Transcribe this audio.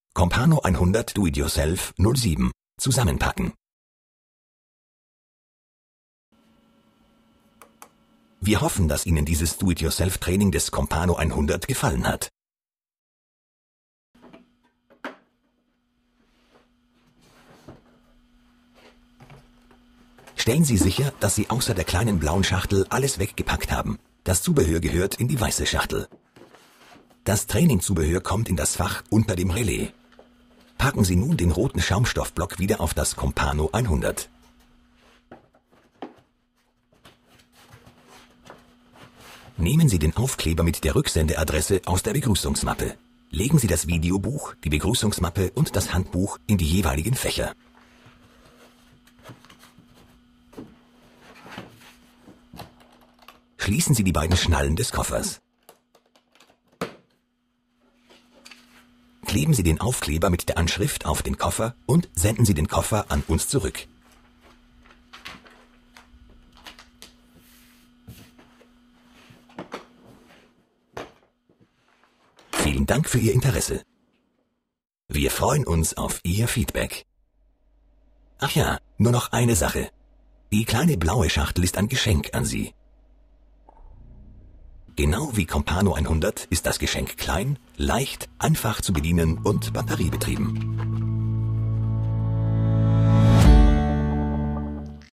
Compano 100 Do-It-Yourself 07 zusammenpacken. Wir hoffen, dass Ihnen dieses Do-It-Yourself-Training des Compano 100 gefallen hat. Stellen Sie sicher, dass Sie außer der kleinen blauen Schachtel alles weggepackt haben. Das Zubehör gehört in die weiße Schachtel. Das Trainingzubehör kommt in das Fach unter dem Relais. Packen Sie nun den roten Schaumstoffblock wieder auf das Compano 100. Nehmen Sie den Aufkleber mit der Rücksendeadresse aus der Begrüßungsmappe. Legen Sie das Videobuch, die Begrüßungsmappe und das Handbuch in die jeweiligen Fächer. Schließen Sie die beiden Schnallen des Koffers. Kleben Sie den Aufkleber mit der Anschrift auf den Koffer und senden Sie den Koffer an uns zurück. Vielen Dank für Ihr Interesse. Wir freuen uns auf Ihr Feedback. Ach ja, nur noch eine Sache. Die kleine blaue Schachtel ist ein Geschenk an Sie. Genau wie Compano 100 ist das Geschenk klein, leicht, einfach zu bedienen und batteriebetrieben.